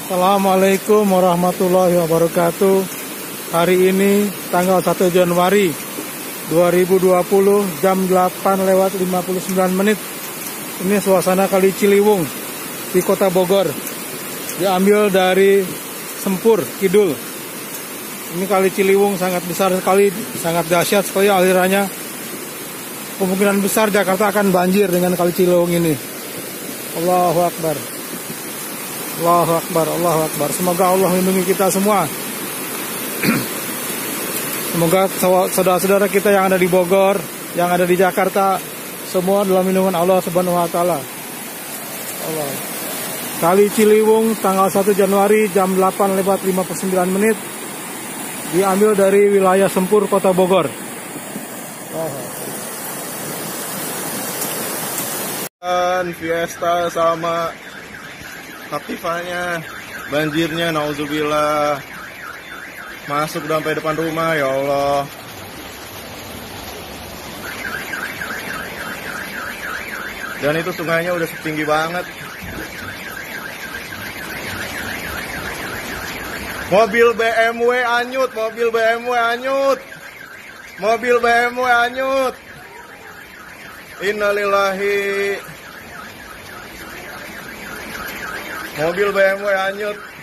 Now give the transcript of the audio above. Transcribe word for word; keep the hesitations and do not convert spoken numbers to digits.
Assalamualaikum warahmatullahi wabarakatuh. Hari ini tanggal satu Januari dua ribu dua puluh jam delapan lewat lima puluh sembilan menit. Ini suasana Kali Ciliwung di Kota Bogor. Diambil dari Sempur Kidul. Ini Kali Ciliwung sangat besar sekali, sangat dahsyat sekali alirannya. Kemungkinan besar Jakarta akan banjir dengan Kali Ciliwung ini. Allahu Akbar. Allahu Akbar, Allahu Akbar. Semoga Allah melindungi kita semua. Semoga saudara-saudara kita yang ada di Bogor, yang ada di Jakarta, semua dalam lindungan Allah Subhanahu wa taala. Allah. Kali Ciliwung tanggal satu Januari jam delapan lewat lima puluh sembilan menit. Diambil dari wilayah Sempur Kota Bogor. Oh. Dan Fiesta sama aktifanya, banjirnya nauzubillah masuk sampai depan rumah, ya Allah. Dan itu sungainya udah setinggi banget. Mobil B M W anyut, mobil B M W anyut. Mobil B M W anyut. Innalillahi. Mobil B M W anyut.